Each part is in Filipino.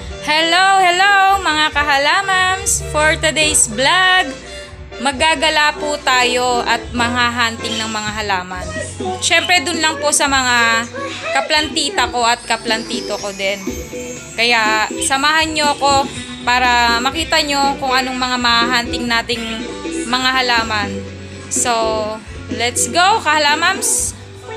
Hello mga kahalamams! For today's vlog, maggagala po tayo at hunting ng mga halaman. Syempre dun lang po sa mga kaplantita ko at kaplantito ko din. Kaya samahan nyo ako para makita nyo kung anong mga hunting nating mga halaman. So, let's go kahalamams!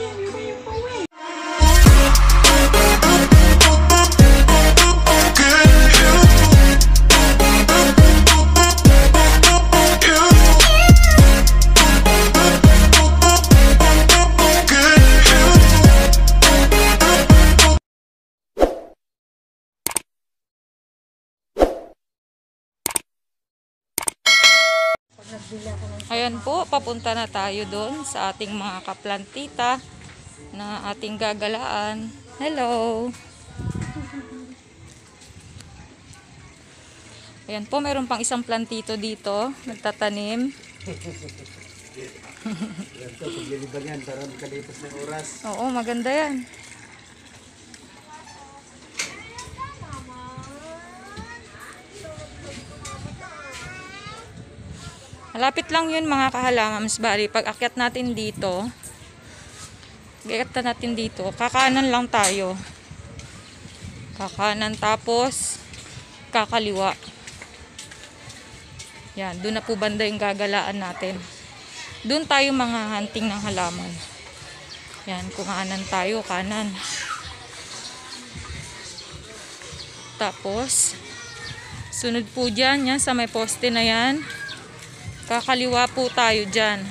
Ayan po, papunta na tayo doon sa ating mga kaplantita na ating gagalaan. Hello! Ayan po, mayroon pang isang plantito dito, nagtatanim. Oo, maganda yan. Malapit lang yun mga kahalamams. Bali, pag akyat natin dito, kakanan lang tayo. Kakanan tapos kakaliwa. Yan, doon na po banda yung gagalaan natin. Doon tayo mga hunting ng halaman. Yan, kung kanan tayo, kanan. Tapos, sunod po dyan, yan, sa may poste na yan. Kakaliwa po tayo dyan.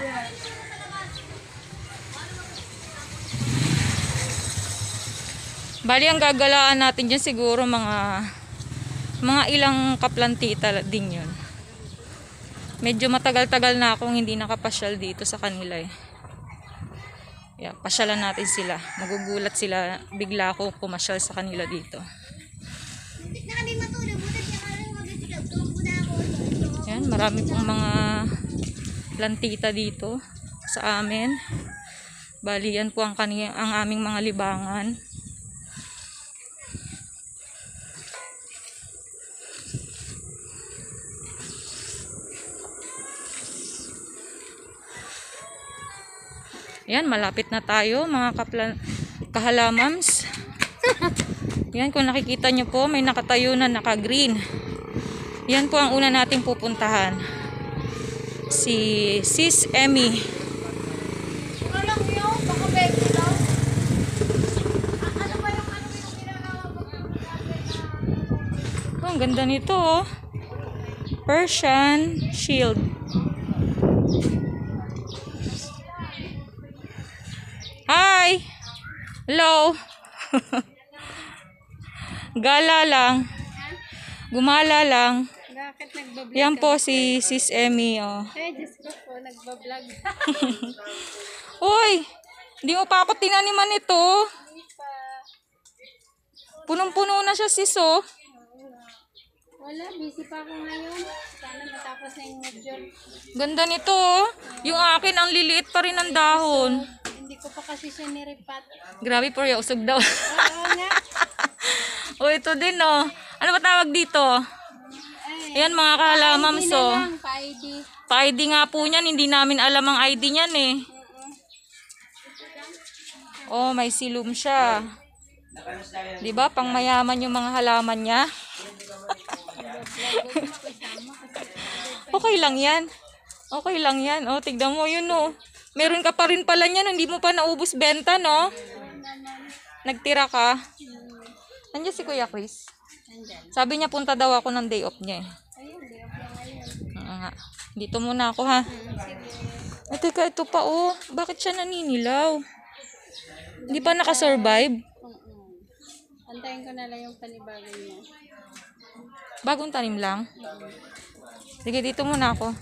Bali, ang gagalaan natin dyan siguro mga ilang kaplantita din yun. Medyo matagal-tagal na akong hindi nakapasyal dito sa kanila eh. Yeah, pasyalan natin sila. Magugulat sila bigla ako pumasyal sa kanila dito. Yan, marami pong mga plantita dito sa amin. Bali, yan po ang aming mga libangan. Yan, malapit na tayo mga kahalamams. Yan, kung nakikita nyo po, may nakatayo na naka-green. Yan po ang una nating pupuntahan. Si Sis Emmy. Oh, ang ganda nito oh. Persian Shield. Hi! Hello! Gala lang. Gumala lang. Bakit nagbablog? Yan po si Sis Emmy, oh. Ay, Diyos ko po, nagbablog. Uy! Hindi mo pa ako tinaniman ito. Punong-puno na siya, sis, oh. Wala, busy pa ako ngayon. Sana matapos na yung module. Ganda nito, oh. Yung akin, ang liliit pa rin ng dahon. Hindi ko pa kasi siya niripat. Grabe po, usog daw. Oo nga. O, ito din, oh. Ano ba tawag dito? Ay, Ayan, mga kahalamams, pa-ID na oh. lang, pa-ID. Pa-ID nga po niyan. Hindi namin alam ang ID niyan, eh. Oh, may silum siya. Diba? Pang mayaman yung mga halaman niya. Okay lang yan. Okay lang yan. Oh, tignan mo yun, oh. Meron ka pa rin pala niyan. Hindi mo pa naubos benta, no? Nagtira ka. Nandiyan si Kuya Chris. Sabi niya punta daw ako ng day off niya, eh. Ayun, di ako ngayon. Nga. Dito muna ako, ha. Ay, teka, ito pa, oh. Bakit siya naninilaw? Hindi pa nakasurvive? Antayin ko na lang yung panibago niya. Bagong tanim lang? Sige, dito muna ako.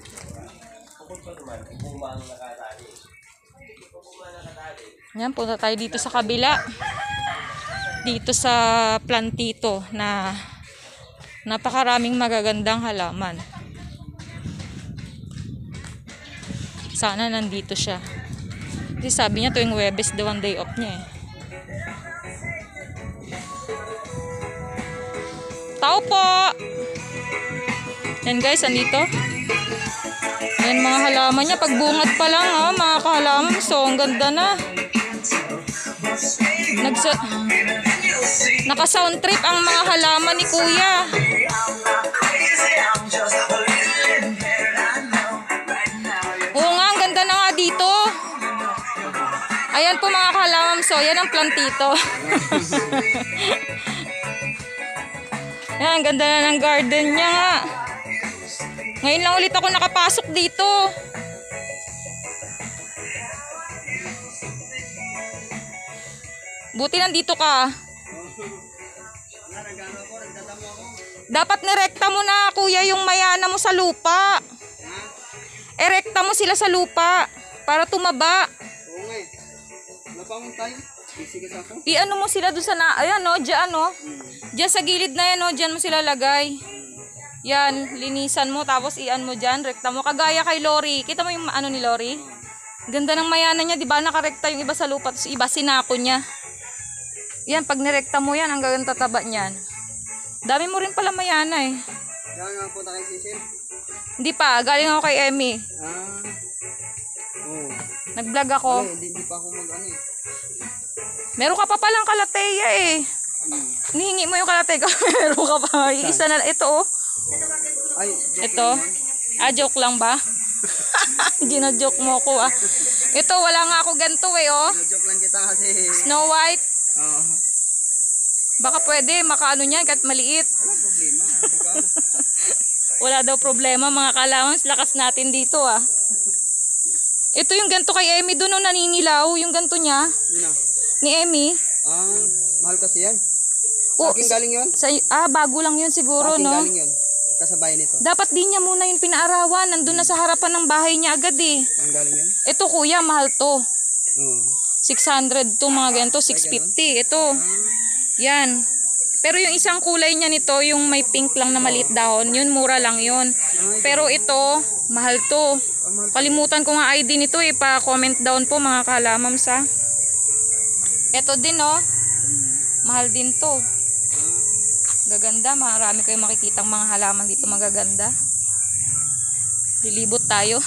Yan, punta tayo dito sa kabila. Dito sa plantito na napakaraming magagandang halaman. Sana nandito siya. Kasi sabi niya tuwing Huwebes daw ang day off niya, eh. Tao po! Yan guys, andito. Yan mga halaman niya. Pagbungad pa lang ha, mga kahalaman. So, ang ganda na. Naka-sound trip ang mga halaman ni Kuya. Oo nga, ang ganda na nga dito. Ayan po mga kahalaman. So, yan ang plantito. Yan, ang ganda na ng garden niya nga. Ngayon lang ulit ako nakapasok dito. Buti nandito ka. Dapat nirekta mo na, Kuya, yung mayana mo sa lupa. Erekta mo sila sa lupa para tumaba. Oo nga eh. Napangon tayo. Isigas ako. I-ano mo sila dun sa ayan no, dyan no. Dyan sa gilid na yan no, dyan mo sila lagay. Yan, linisan mo tapos i-ano mo dyan, rekta mo. Kagaya kay Lori. Kita mo yung ano ni Lori? Ganda ng mayana niya, di ba? Nakarekta yung iba sa lupa, tapos iba sinako niya. Yan, pag nirekta mo yan, ang gaganda taba niyan. Dami mo rin pala mayana eh. Kaya nga punta kay Cecil. Hindi pa, galing ako kay Emmy. Ah. Oo. Nag-vlog ako. Hindi pa ako mag-ano eh. Meron ka pa palang kalateya eh. Nihingi mo yung kalateya. Meron ka pa. Yung isa na, ito oh. Ay, Ito. Joke lang ba? Gina-joke mo ko ah. Ito, wala nga ako ganito eh oh. joke lang kita kasi. Snow White. Oo. Baka pwede, makaano niyan kahit maliit. Walang problema. Wala daw problema mga kalamans. Lakas natin dito ah. Ito yung ganto kay Emmy doon, naninilaw. Yung ganto niya. Yun na. Ni Emmy. Ah, mahal kasi yan. Oh, Sa akin galing yun? Bago lang yun siguro, Sa akin no? galing yun. Kasabay nito. Dapat din niya muna yung pinaarawan. Nandun na sa harapan ng bahay niya agad eh. Ang galing yun? Ito kuya, mahal to. Oo. 600 to mga ganito, 650. Ito. Yan. Pero yung isang kulay niya nito, yung may pink lang na maliit dahon, yun mura lang yun. Pero ito, mahal to. Kalimutan ko nga ID nito eh. Pa-comment down po mga kalamams ha. Ito din oh. Mahal din to. Gaganda, marami kayong makikitang mga halaman dito magaganda. Lilibot tayo.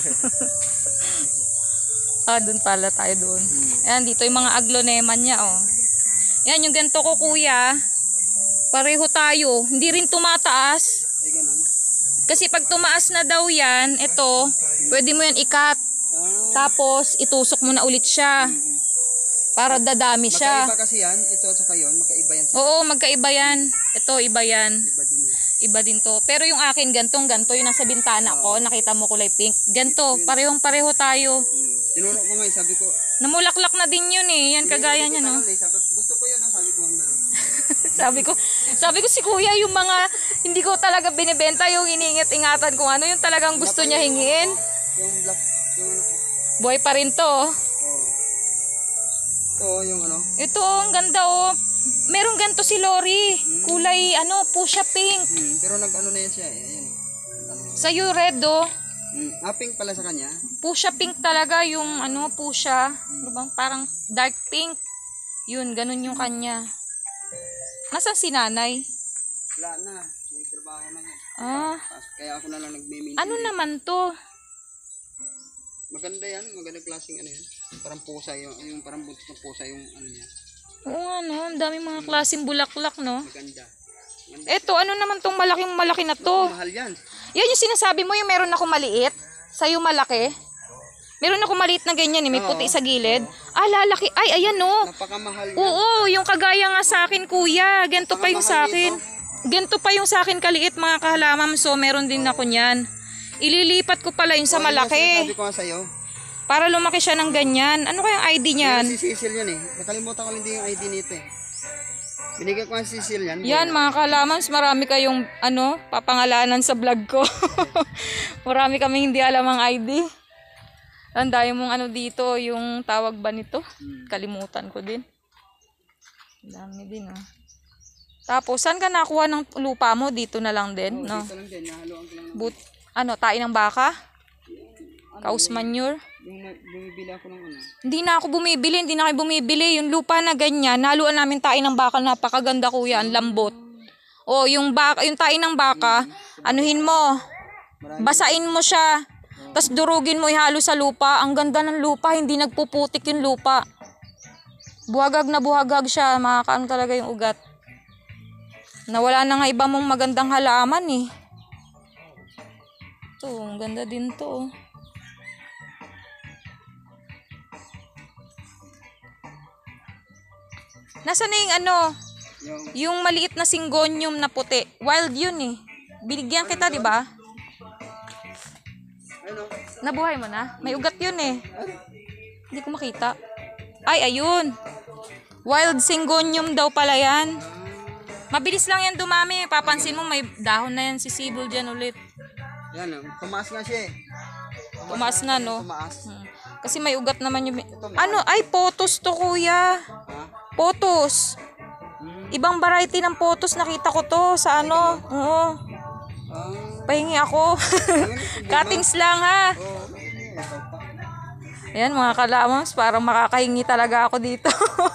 Doon pala tayo doon. Ayan, dito yung mga agloneman niya oh. Yan, yung ganito ko kuya. Pareho tayo. Hindi rin tumataas. Ay, ganun. Kasi pag tumaas na daw yan, ito, pwede mo yan ikat. Tapos, itusok mo na ulit siya. Para dadami siya. Magkaiba kasi yan. Ito at saka yun. Magkaiba yan. Oo, magkaiba yan. Ito, iba yan. Iba din yan. Iba din to. Pero yung akin, gantong ganto, yung nasa bintana ko, nakita mo kulay pink. Ganto, parehong pareho tayo. Tinuro ko nga, sabi ko. Namulaklak na din yun eh. Yan, kagaya niya no. Gusto ko yun, sabi ko ang sabi ko si kuya, yung mga hindi ko talaga binibenta, yung iniingat-ingatan kung ano, yung talagang gusto niya hingiin. Yung black, yung ano ko. Buhay pa rin to. Ito, yung ano. Ito, ang ganda oh. Merong ganto si Lori. Kulay, pusha pink. Pero nag-ano na yan siya. Ayan. Sa'yo red oh. Pink pala sa kanya. Pusha pink talaga yung pusha. Ano bang parang dark pink. Yun, ganun yung kanya. Nasaan si nanay? Wala na. May trabaho na yan. Kaya ako na lang nagme-maintain. Ano naman to? Maganda yan. Magandang klaseng ano yan. Parang pusa yung parang buntot ng pusa yung ano niya. Oo nga no. Ang daming mga klaseng bulaklak no. Maganda. Eto, ano naman tong malaking-malaki na to? Mahal yan. Yan yung sinasabi mo, yung meron ako maliit. Sa'yo malaki. Meron ako maliit na ganyan, may puti sa gilid. Lalaki. Ay, ayan no. Napakamahal yan. Oo, yung kagaya nga sa akin, kuya. Ganito pa yung sa akin. Ganito pa yung sa akin kaliit, mga kahalamam. So, meron din ako niyan. Ililipat ko pala yung sa malaki. Sabi ko nga sa'yo. Para lumaki siya ng ganyan. Ano kayang ID niyan? Si Cecil yan eh. Nakalimutan ko lang din yung ID nito eh. Binigay ko nga si Cecil yan. Yan mga kalamans, marami kayong papangalanan sa vlog ko. Marami kaming hindi alam ang ID. Ang dami mong dito, yung tawag ba nito? Kalimutan ko din. Dami din Tapos, saan ka nakuha ng lupa mo? Dito na lang din, no? Dito lang din, nahaluan ko lang. Tayo ng baka? Cows manure? Yung bumibili ako ng Hindi na ako bumibili, hindi na kayo bumibili. Yung lupa na ganyan, nahaluan namin tayo ng baka, napakaganda kuya, ang lambot. O, yung baka, yung tae ng baka, anuhin mo. Basain mo siya. Tapos durugin mo ihalo sa lupa. Ang ganda ng lupa, hindi nagpuputik yung lupa. Buhagag na buhagag siya. Makakaano talaga yung ugat. Nawala na nga iba mong magandang halaman eh. Ito, ang ganda din to. Nasaan na yung ano? Yung maliit na syngonium na puti. Wild yun eh. Binigyan kita, di ba? Ano? Nabuhay mo na? May ugat yun eh. Hindi ko makita. Ay, ayun. Wild syngonium daw pala yan. Mabilis lang yan dumami. Papansin mo may dahon na yan si Sibol dyan ulit. Yan, tumaas nga siya eh. Tumaas na, no? Tumaas. Kasi may ugat naman yung... Ano? Ay, potos to, kuya. Ha? Potos. Ibang variety ng potos. Nakita ko to sa ano. Oo. Pahingi ako. Cuttings lang, ha? Oo. Ayan, mga kalamams. Parang makakahingi talaga ako dito.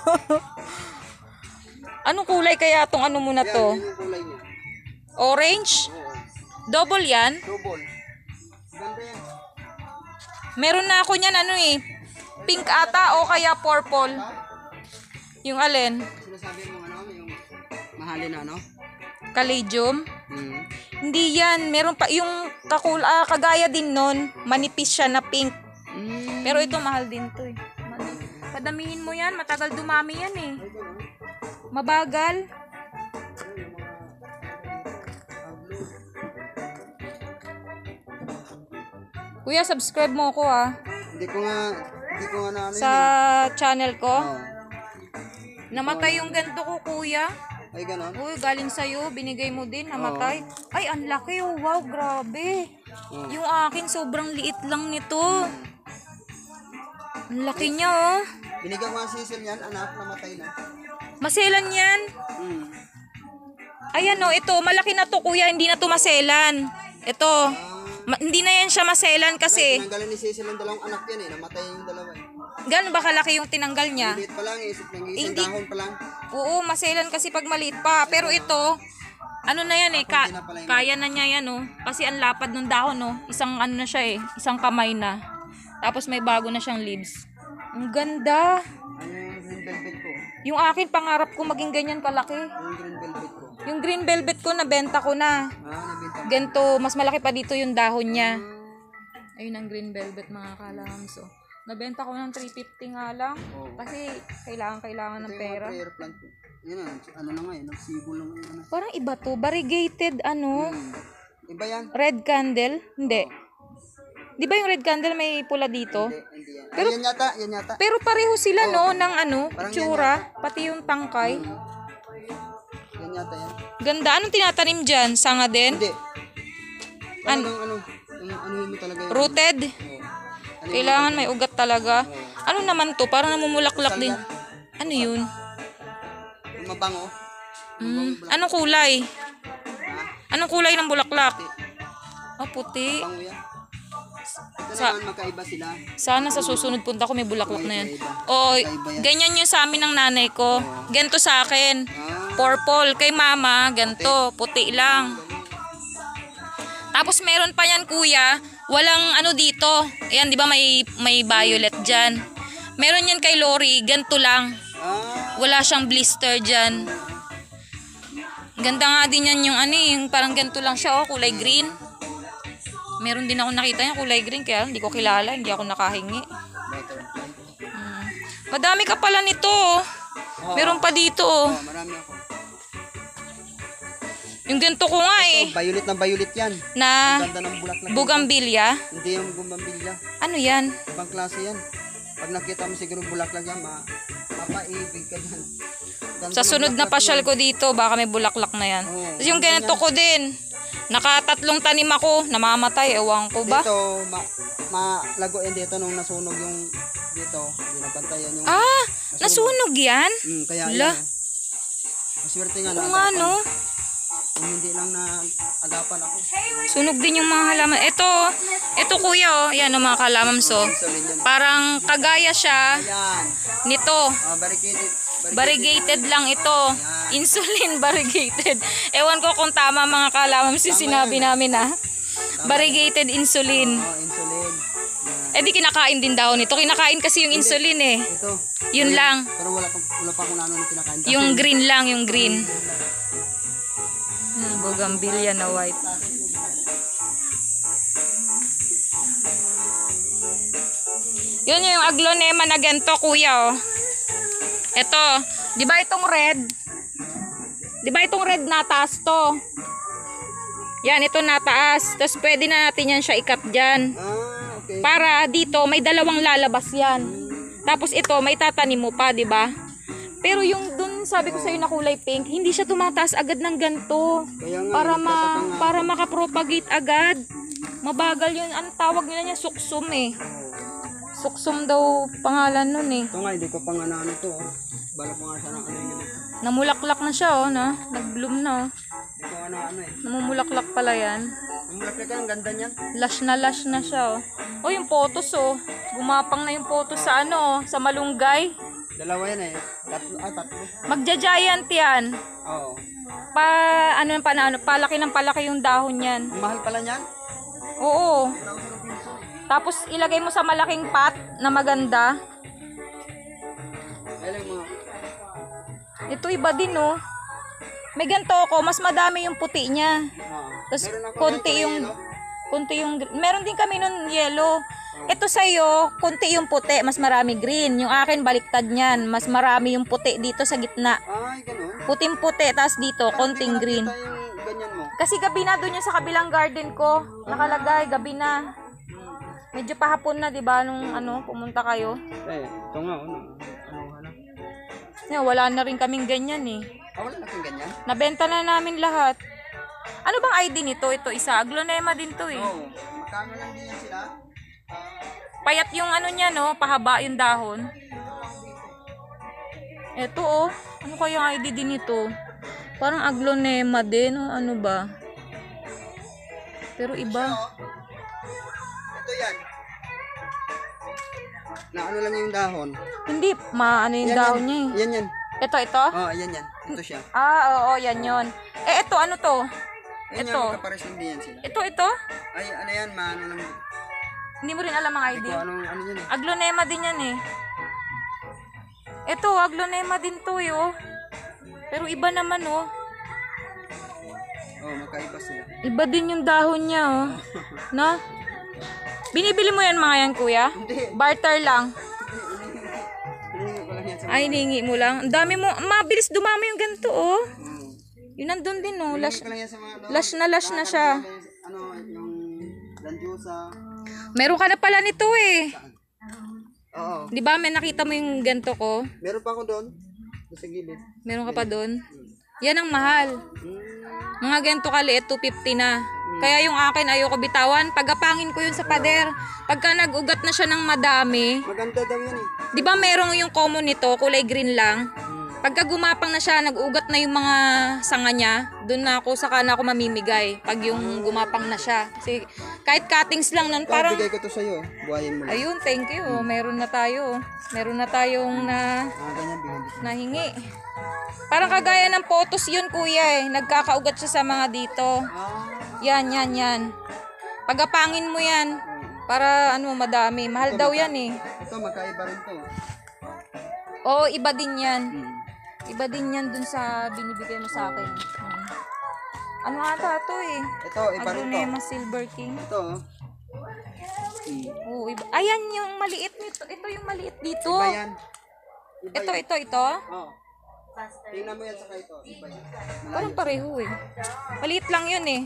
Anong kulay kaya tong ano muna to? Yan yung kulay niya. Orange? Oo. Double yan? Double. Ganda yan. Meron na ako niyan ano eh. Pink ata o kaya purple. Yung alin? Sinasabi mo ano, yung mahalin na ano? Caladium? Hmm. Hindi yan. Meron pa yung kagaya din nun. Manipis siya na pink. Pero ito mahal din to eh. Padamihin mo yan. Matagal dumami yan eh. Mabagal. Kuya, subscribe mo ako ah. Hindi ko nga na ano Sa yun eh. channel ko. Oo. Namatay yung ganito ko, kuya. Ay, ganon. Uy, galing sa'yo. Binigay mo din. Namatay. Ay, ang laki. Oh, wow, grabe. Yung akin, sobrang liit lang nito. Ang laki niya, oh. Binigyan ko ang sisil yan, anak, namatay na. Maselan yan. Hmm. Ayan, oh. Ito, malaki na to, kuya. Hindi na to maselan. Ito. Hindi na yan siya maselan kasi. Tinanggalan ni Cecil ang dalawang anak yan eh. Namatay yung dalawa eh. Gano'n ba kalaki yung tinanggal niya? Maliit pa lang eh. Isang Hindi. dahon pa lang. Oo, maselan kasi pag maliit pa. Pero ito, ano na yan eh, kaya na niya yan oh. Kasi ang lapad ng dahon oh. Isang ano na siya eh, isang kamay na. Tapos may bago na siyang leaves. Ang ganda. Ano yung green velvet ko? Yung akin, pangarap ko maging ganyan kalaki. Yung green velvet ko. Yung green velvet ko, nabenta ko na. Nabenta. Ganto, mas malaki pa dito yung dahon niya. Ayun ang green velvet mga kalams. So, nabenta ko ng 350 nga lang. Kasi kailangan ng pera. Prayer plant ko. Yan na, ano na nga eh. Nagsibo lang yung ano. Parang iba to, variegated ano. Iba yan? Red candle? Hindi. Di ba yung red candle may pula dito? Hindi yan. Pero, yan yata. Pero pareho sila no, ng ano, Parang tsura, pati yung tangkay. Yan yata yan. Ganda. Anong tinatanim dyan? Sanga din? Hindi. Ano? Ano mo talaga yun? Rooted? Kailangan may ugat talaga. Ano naman to? Parang namumulaklak din. Ano yun? Mabango. Anong kulay? Anong kulay ng bulaklak? Oh, puti. Mabango yan. Ito naman magkaiba sila. Sana sa susunod punta ko may bulaklak na yan. Oh, ganyan yung sa amin ng nanay ko. Ganto sa akin. Purple. Kay mama, ganto. Puti lang. Tapos meron pa yan, kuya. Walang ano dito. Ayan, di ba may violet dyan. Meron yan kay Lori. Ganto lang. Wala siyang blister dyan. Ganda nga din yan yung ano, yung parang ganto lang siya, oh, kulay green. Meron din ako nakita niya kulay green, kaya hindi ko kilala, hindi ako nakahingi. Madami ka pala nito, oh. Meron pa dito, oh. Marami ako. Yung ganito ko nga eh. Violet na violet yan. Na Ganda ng bulaklak. bugambilya. Hindi yung bumambilya. Ano yan? Ibang klase yan. Pag nakita mo siguro bulaklak yan, mapaibig ka dyan. Sa sunod na pasyal ko dito, baka may bulaklak na yan. Tapos yung ganito ko din. Nakatatlong tanim ako, namamatay, ewan ko ba? Dito, malago yan dito nung nasunog yung dito. Hindi napantayan yung... Nasunog yan? Kaya Wala. yan. Maswerte nga Kung ano? Kung hindi lang na agapan ako. Sunog din yung mga halaman. Ito kuya, oh. Yan ang mga kalamam, so. Parang kagaya siya Ayan. nito. Barricaded. Variegated lang ito. Insulin variegated. Ewan ko kung tama mga kalamams yung sinabi namin ha. Variegated insulin. Insulin. Eh di kinakain din daw nito. Kinakain kasi yung insulin eh. Ito. Yun lang. Pero wala pa kung ano na kinakain. Yung green lang, yung green. Bougainvillea na white. Yun yung aglonema na ganito, kuya, oh. Ito, di ba itong red? Di ba itong red nataas to? Yan, ito nataas. Tapos pwede na natin yan siya ikat dyan. Okay. Para dito, may dalawang lalabas yan. Tapos ito, may tatanim mo pa, di ba? Pero yung dun, sabi ko sa'yo na kulay pink, hindi siya tumataas agad ng ganito. Kaya nga, Para makapropagate agad. Mabagal yun. Ang tawag nila niya, suksum eh. Suksum daw pangalan nun eh. Ito nga, hindi ko pang ano to. Balak ko nga siya ng ano yun. Namulaklak na siya oh, na. Nag-bloom na oh. Hindi ko ano eh. Namumulaklak pala yan. Namulaklak ka, ang ganda niyan. Lush na siya oh. Oh, yung photos oh. Gumapang na yung photos sa ano, sa malunggay. Dalawa yan eh. Tatlo. Magja-giant yan. Oo. Palaki ng palaki yung dahon yan. Ang mahal pala niyan? Oo. Tapos ilagay mo sa malaking pot na maganda. Alam mo. Ito iba din oh. May ganito ako, mas madami yung puti niya. Tapos konti yung meron din kami nun yellow. Ito sa'yo, konti yung puti, mas marami green. Yung akin baliktad niyan, mas marami yung puti dito sa gitna. Ay, ganun. Puting puti, tapos dito, konting green. Nakita yung ganyan mo. Kasi gabi na doon yung sa kabilang garden ko. Nakalagay, gabi na. Medyo pahapon na, di ba, nung pumunta kayo. Ito nga, ano. Wala na rin kaming ganyan eh. Wala na kang ganyan? Nabenta na namin lahat. Ano bang ID nito? Ito isa. Aglonema din to eh. Oo. Magkano lang din yan sila? Payat yung ano niya no, pahaba yung dahon. Ito oh. Ano kaya ang ID din ito? Parang aglonema din o ano ba? Pero iba. Ito yan. Na ano lang yung dahon. Hindi, ano yung dahon niya eh. Yan. Ito. Oo, yan. Ito siya. Oo, yan yun. Eh, ito, ano to? Yan Ito. yung magkapares lang din yan sila. Ito? Ay, ano yan, maano lang. Hindi mo rin alam ang ID. Ito, ano yan eh. Aglonema din yan eh. Ito, aglonema din to eh oh. Pero iba naman oh. Oo, magkaiba sila. Iba din yung dahon niya oh. Na? Binibili mo yan mga yan kuya? Hindi. Barter lang. Hiningi ko lang yan sa Ay, hiningi mo lang. Ang dami mo. Mabilis dumami yung ganito oh. Yun nandun din oh. Hiningi ko lang yan sa mga Lash na siya. Ano, yung Lanjusa. Meron ka na pala nito eh. Oo. Di ba may nakita mo yung ganito ko? Meron pa ako doon. Sa gilid. Meron ka pa doon? Yan ang mahal. Mga ganito kaliit, 250 na. Kaya yung akin ayoko bitawan. Pagapangin ko yun sa pader. Pagka nag-ugat na siya ng madami, Maganda daw yun eh. di ba merong yung common nito, kulay green lang? Pagka gumapang na siya, nag-ugat na yung mga sanga niya, doon na ako, saka na ako mamimigay. Pag yung gumapang na siya. Kasi kahit cuttings lang nun, parang... Bigay ko to sa'yo. Buhayin mo lang. Ayun, thank you. Meron na tayo. Meron na tayong Ganyan, bigyan dito. nahingi. Parang kagaya ng photos yun, kuya eh. Nagkakaugat siya sa mga dito. Yan. Pagapangin mo yan. Para madami. Mahal daw yan eh. Ito, magkaiba rin to. Oo, iba din yan. Iba din yan dun sa binibigay mo sa akin. Ano ata to eh? Ito, iba rin to. Aglonema Silver King. Ito, Oo, iba. Ayan yung maliit nito. Ito yung maliit dito. iba yan. Ito. Oo. Tingnan mo yan saka ito. Iba yan. Parang pareho eh. Maliit lang yun eh.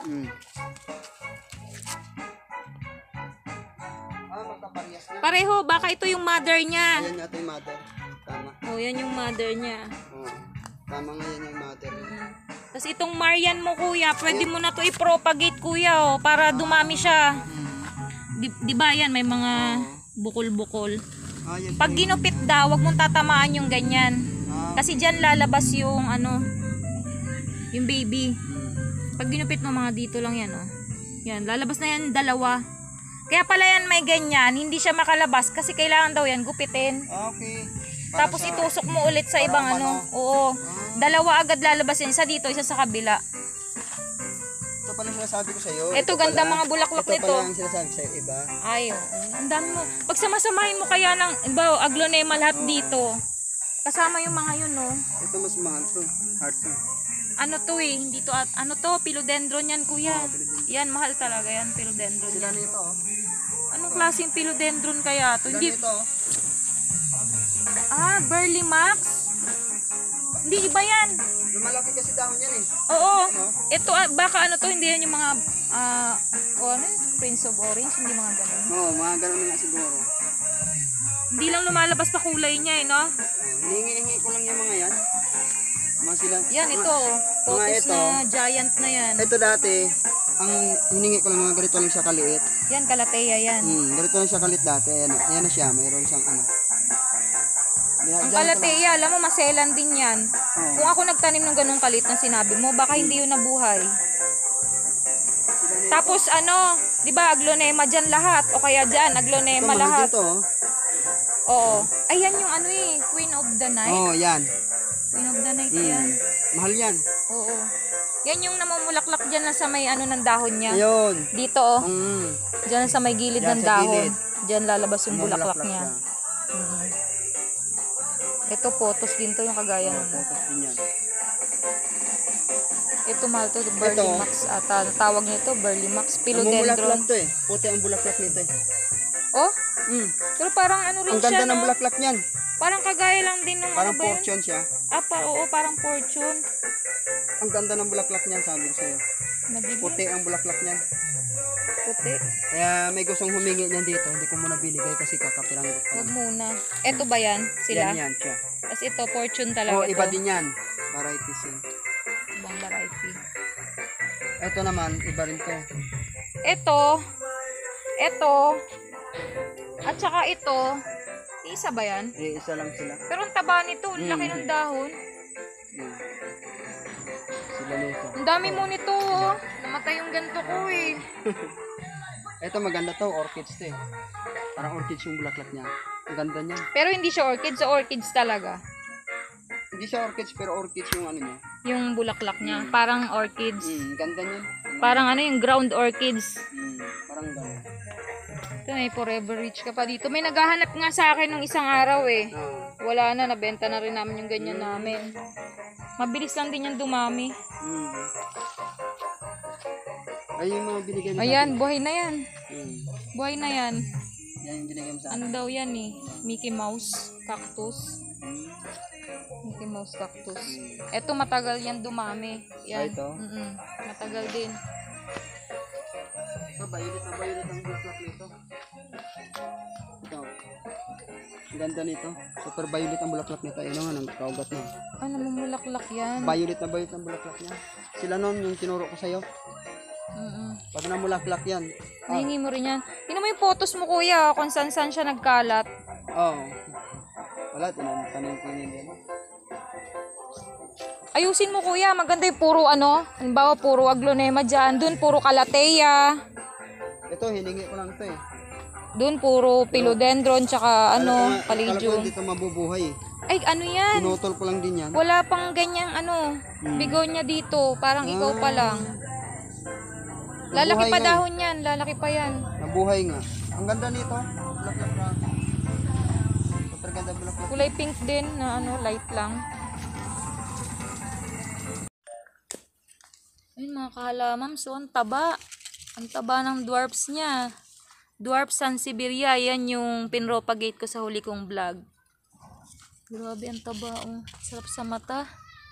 Magkaparehas na. Pareho, baka ito yung mother niya. Ayan yata yung mother. Tama. Oh, yan yung mother niya. Oo. Tama nga yan yung mother. Tapos itong Marian mo kuya, pwede mo na to i-propagate kuya oh, para dumami siya. Di ba yan, may mga bukol-bukol. Yan. Pag ginupit daw, wag mong tatamaan yung ganyan. Kasi dyan lalabas yung yung baby. Pag ginupit mo mga dito lang yan oh. Yan, lalabas na yan dalawa. Kaya pala yan may ganyan, hindi siya makalabas kasi kailangan daw yan gupitin. Okay. Tapos itusok mo ulit sa ibang ano. Oo. Dalawa agad lalabas yan. Isa dito, isa sa kabila. Ito pala sinasabi ko sa'yo. Ito ganda pala, mga bulaklak ito nito. Ito pala ang sinasabi ko sa'yo, iba. Ay, oo. Ang dami mo. Pag samasamahin mo kaya ng iba, aglonema lahat dito. Kasama yung mga yun, no? Ito mas mahal to. Heart to. Ano to eh, hindi to, ano to, philodendron yan kuya. Yan, mahal talaga yan, philodendron Sila yan. nito, oh. Anong klaseng philodendron kaya to? Sila Hindi, nito, oh. Burley Max? Hindi, iba yan. Lumalaki kasi dahon yan eh. Oo, Ano? ito, baka ano to, hindi yan yung mga, ano yun, Prince of Orange, hindi mga ganun. Oo, mga ganun nga siguro. Hindi lang lumalabas pa kulay niya eh, no? Hiningi-hingi ko lang yung mga yan. Mga sila. Yan, ito, photos ito. na giant na yan. Ito dati, ang hiningi ko lang mga ganito lang siya kaliit. Yan, Calathea yan. Ganito lang siya kalit dati. Ayan na siya, mayroon siyang anak. Ang Calathea, alam mo, maselan din yan. Oo. Kung ako nagtanim ng ganung kalit na sinabi mo, baka hindi yun nabuhay. Tapos ano, di ba aglonema dyan lahat? O kaya dyan, aglonema lahat. Dito, oh. Oo. Ayan yung ano eh, Queen of the Night. Oh, yan. Queen of the Night yan. Mahal yan. Oo. Yan yung namumulaklak dyan na sa may ano ng dahon niya. Ayun. Dito oh. Mm. Dyan sa may gilid Yan, ng sa dahon. gilid. Dyan lalabas yung bulaklak Mamulaklak niya. siya. Mhm. Ito photos din to yung kagaya Oh, ng photos din yan. ito mahal to, Burley Ito. Max ata. Tawag nito, Burley Max. Namumulaklak Philodendron. to eh. Puti ang bulaklak nito eh. Oh, Mm. pero parang ano rin Ang ganda siya, ng no? bulaklak niyan. Parang kagaya lang din nung Parang ano ba yun? fortune siya. Oo, parang fortune. Ang ganda ng bulaklak niyan, sabi ko sa'yo. Madilim. Puti ang bulaklak niyan. Puti. Kaya may gustong humingi niyan dito. Hindi ko muna binigay kasi kakapirang ko Huwag lang. muna. Ito ba yan? Sila? Yan siya. Tapos ito, fortune talaga Oh, to. iba din yan. Varieties yun. Ibang variety. Ito naman, iba rin to. Ito, at saka ito, isa ba yan? Isa lang sila. Pero ang taba nito, ang laki ng dahon. Yan. Sila nito. Ang dami mo nito, oh. Namatay yung ganito ko eh. Ito maganda to, orchids to eh. Parang orchids yung bulaklak niya. Ang ganda niya. Pero hindi siya orchids, so orchids talaga. Hindi siya orchids pero orchids yung ano niya. Yung bulaklak niya, parang orchids. Ganda niya. Parang ano yung ground orchids. Parang ganda. Ito may forever rich ka pa dito. May naghahanap nga sa akin nung isang araw eh. Wala na, nabenta na rin namin yung ganyan namin. Mabilis lang din yan dumami. Ay, yung mga binigay mo sa Ayan, akin. buhay na yan. Buhay na yan. Yan yung binigay mo sa akin. Ano daw yan eh? Mickey Mouse cactus. Mickey Mouse cactus. Eto matagal yan dumami. Yan. Ito? Matagal din. Ito, violet ang bulaklak nito. Ito. Ang ganda nito. Super violet ang bulaklak nito. Ayun nga, nagkaugat na. Ano mamulaklak yan? Violet ang bulaklak niya. Sila nun, yung tinuro ko sa'yo. Pag namulaklak yan. Nahingi mo rin yan. Tingnan mo yung photos mo kuya kung saan siya nagkalat. Wala, tanim ko yun yan. Ayusin mo kuya, maganda yung puro ano. Halimbawa puro aglonema dyan. Doon puro Calathea. Ito, hiningi ko lang ito eh. Doon puro philodendron tsaka ano, Kala ko palidium. dito mabubuhay eh. Ay ano yan? Pinutol ko lang din yan. Wala pang ganyang ano, bigonya dito. Parang ikaw pa lang. Lalaki Nabuhay pa nga dahon yan, lalaki pa yan. Nabuhay nga. Ang ganda nito. Bulaklak na. Super ganda bulaklak. Kulay pink din na ano, light lang. Ayun mga kahalaman, so ang taba. Ang taba ng dwarfs niya. Dwarf Sansevieria, yan yung pinropagate ko sa huli kong vlog. Grabe ang taba, oh. Sarap sa mata.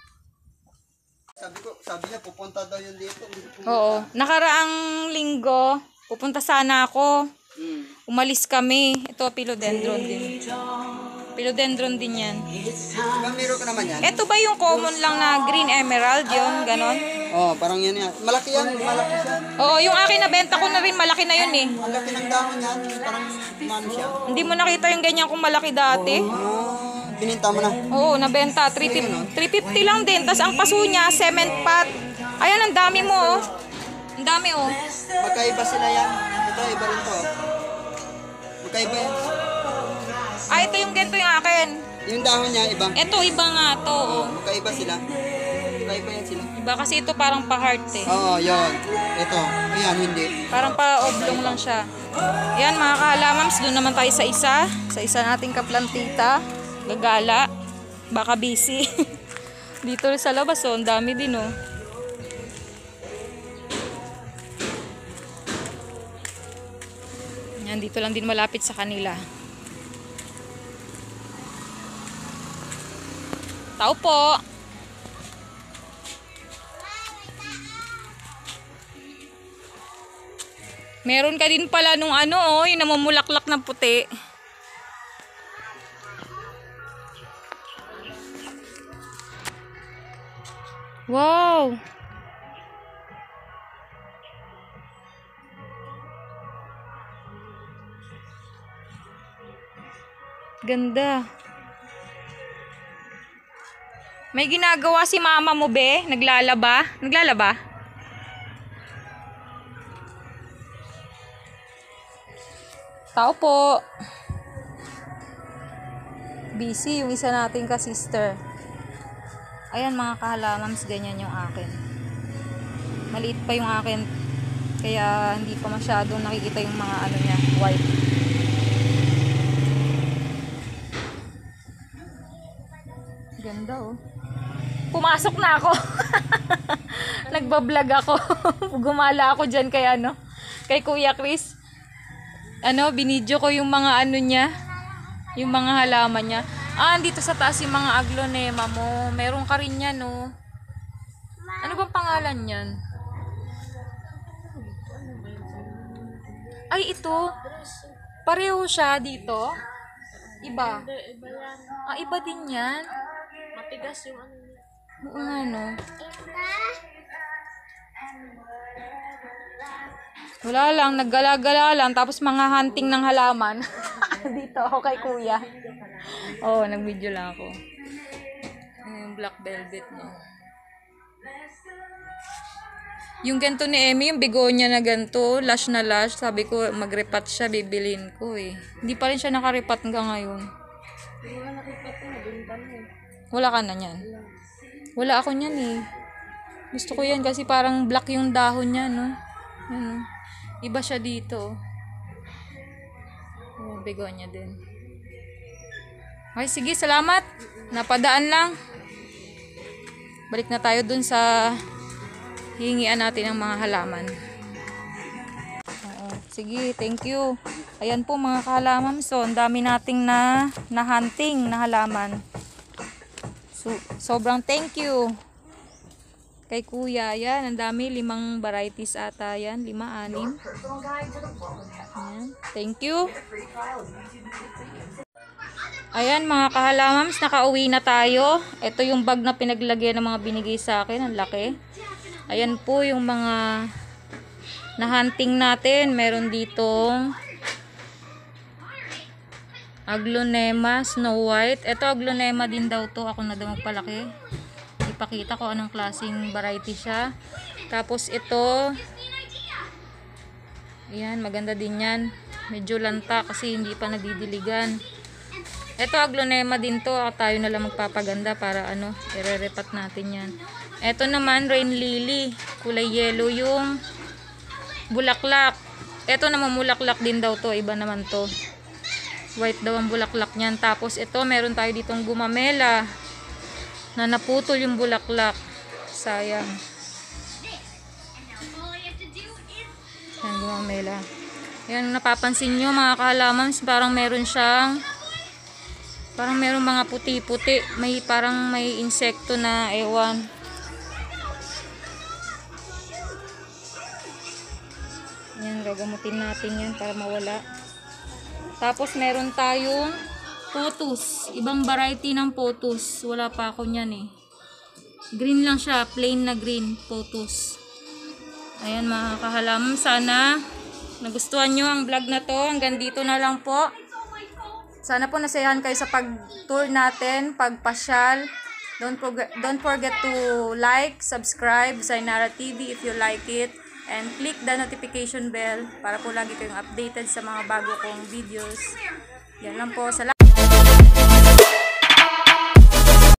Sabi niya pupunta daw yun dito. Oo. Nakaraang linggo, pupunta sana ako. Umalis kami. Ito, philodendron din. Philodendron din yan. Meron ka naman yan? Ito ba yung common lang na green emerald? Yung ganon? Parang yan yan. Malaki yan. Malaki siya. Oo, yung akin nabenta ko na rin. Malaki na yun eh. Ang laki ng dahon yan. Parang mano siya. Hindi mo nakita yung ganyan kung malaki dati? Bininta mo na. Oo, nabenta. 350 lang din. Tapos ang paso niya, cement pot. Ayan, ang dami mo oh. Ang dami oh. Magkaiba sila yan. Ito, iba rin to. Magkaiba yan. Ito yung ganito yung akin. Yung dahon niya, iba. Ito, iba nga to. Oh. Magkaiba sila. Magkaiba yan sila. Iba kasi ito parang pa-heart eh. Oo, yun. Ito. Ayan, hindi. Parang pa-oblong lang siya. Yan mga kahalamams, doon naman tayo sa isa nating kaplantita. Gagala. Baka busy. Dito sa labas oh, ang dami din oh. Yan, dito lang din malapit sa kanila. Tao po. Meron ka din pala nung ano oh, yung namumulaklak na puti. Wow. Ganda. May ginagawa si mama mo, be? Naglalaba? Naglalaba? Tao po. Busy yung isa nating ka-sister. Ayan mga kahalamams, ganyan yung akin. Maliit pa yung akin. Kaya hindi pa masyadong nakikita yung mga ano niya, white. Ganda oh. Pumasok na ako. Nagbablog ako. Gumala ako dyan kay ano, kay Kuya Chris. Ano, binidyo ko yung mga ano niya, yung mga halaman niya. Dito sa taas yung mga aglonema mo. Meron ka rin yan, no? Ano bang pangalan yan? Ay, ito. Pareho siya dito. Iba. Iba din yan. Matigas yung ano niya. Oo nga, no? Wala lang, naggala-gala lang. Tapos mga hunting ng halaman. Dito ako kay kuya. Oo, nag-video lang ako. Yung black velvet niya. Yung ganito ni Emmy, yung begonia na ganito, lash na lash. Sabi ko, mag-repat siya, bibilin ko eh. Hindi pa rin siya naka-repat hanggang ngayon. Wala ka na yan? Wala ako niyan eh. Gusto ko yan kasi parang black yung dahon niya, no? Ano? Iba siya dito. Oh, begonia din. Okay, sige, salamat. Napadaan lang. Balik na tayo dun sa hihingian natin ng mga halaman. Oo, sige, thank you. Ayan po mga kahalaman. So, ang dami nating na hunting na halaman. So, sobrang thank you kay kuya. Yan, ang dami. 5 varieties ata yan. 5, 6. Ayan, thank you. Ayan mga kahalamams, nakauwi na tayo. Ito yung bag na pinaglagyan ng mga binigay sa akin. Ang laki. Ayan po yung mga na-hunting natin. Meron ditong aglonema, Snow White. Ito aglonema din daw to. Ako na daw magpalaki. Ipakita ko anong klaseng variety siya. Tapos ito. Ayan, maganda din yan. Medyo lanta kasi hindi pa nadidiligan. Ito aglonema din to. Tayo na lang magpapaganda para ano, ire-repat natin yan. Ito naman rain lily. Kulay yellow yung bulaklak. Ito naman bulaklak din daw to. Iba naman to. White daw ang bulaklak niyan. Tapos ito meron tayo ditong gumamela na naputol yung bulaklak. Sayang. Yan gumamela. Yan napapansin nyo mga kahalaman. Parang meron siyang merong mga puti-puti. May parang may insekto na ewan. Yan, gagamutin natin yan para mawala. Tapos meron tayong pothos. Ibang variety ng pothos. Wala pa ako niyan eh. Green lang siya. Plain na green pothos. Ayan mga kahalaman. Sana nagustuhan nyo ang vlog na to. Hanggang dito na lang po. Sana po nasayahan kayo sa pag-tour natin, pagpasyal. Don't forget to like, subscribe sa Inara TV if you like it. And click the notification bell para po lagi kayong updated sa mga bago kong videos. Yan lang po. Salamat.